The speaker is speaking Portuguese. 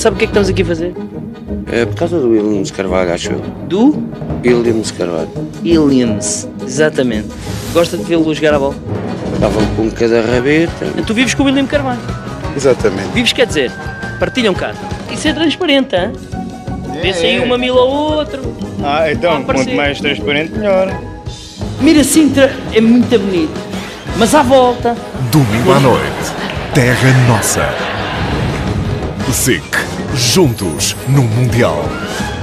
sabe o que é que estamos aqui a fazer? É por causa do Williams Carvalho, acho eu. Do Williams Carvalho. Williams, exatamente. Gosta de vê-lo jogar a bola? Estavam com cada rabeta. Tu vives com o William Carvalho. Exatamente. Vives quer dizer, partilham casa. Isso é transparente, hein? Vê-se aí uma mil ou outro. Então, quanto mais transparente, melhor. Mira Sintra é muito bonito, mas à volta. Domingo à noite, terra nossa. SIC, juntos no Mundial.